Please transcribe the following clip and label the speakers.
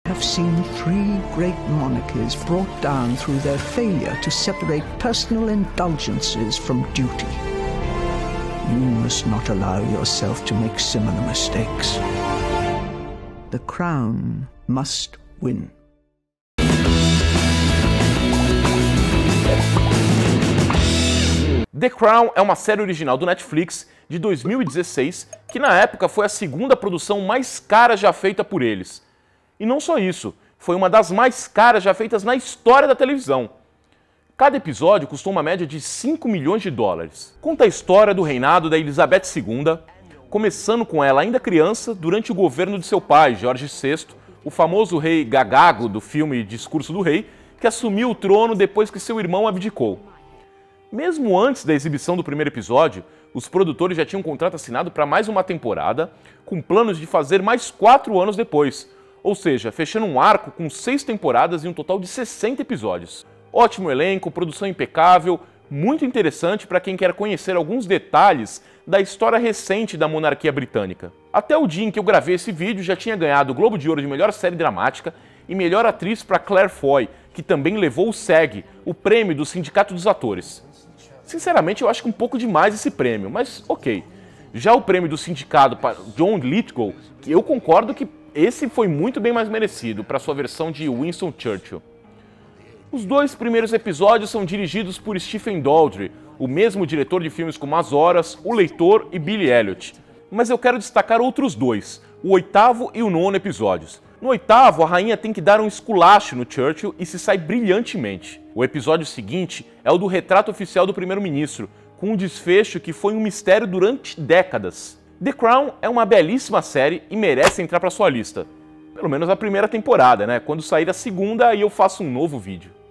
Speaker 1: Have seen three great monarchies brought down through their failure to separate personal indulgences from duty. You must not allow yourself to make similar mistakes. The crown must win.
Speaker 2: The Crown é uma série original do Netflix de 2016, que na época foi a segunda produção mais cara já feita por eles. E não só isso, foi uma das mais caras já feitas na história da televisão. Cada episódio custou uma média de 5 milhões de dólares. Conta a história do reinado da Elizabeth II, começando com ela ainda criança, durante o governo de seu pai, Jorge VI, o famoso rei gagago do filme Discurso do Rei, que assumiu o trono depois que seu irmão abdicou. Mesmo antes da exibição do primeiro episódio, os produtores já tinham um contrato assinado para mais uma temporada, com planos de fazer mais 4 anos depois, ou seja, fechando um arco com 6 temporadas e um total de 60 episódios. Ótimo elenco, produção impecável, muito interessante para quem quer conhecer alguns detalhes da história recente da monarquia britânica. Até o dia em que eu gravei esse vídeo já tinha ganhado o Globo de Ouro de melhor série dramática e melhor atriz para Claire Foy, que também levou o SAG, o prêmio do Sindicato dos Atores. Sinceramente, eu acho que um pouco demais esse prêmio, mas ok. Já o prêmio do sindicato para John Lithgow, que eu concordo que esse foi muito bem mais merecido para sua versão de Winston Churchill. Os 2 primeiros episódios são dirigidos por Stephen Daldry, o mesmo diretor de filmes como As Horas, O Leitor e Billy Elliot. Mas eu quero destacar outros 2, o 8º e o 9º episódios. No 8º, a rainha tem que dar um esculacho no Churchill e se sai brilhantemente. O episódio seguinte é o do retrato oficial do primeiro-ministro, com um desfecho que foi um mistério durante décadas. The Crown é uma belíssima série e merece entrar para sua lista. Pelo menos a primeira temporada, né? Quando sair a segunda, aí eu faço um novo vídeo.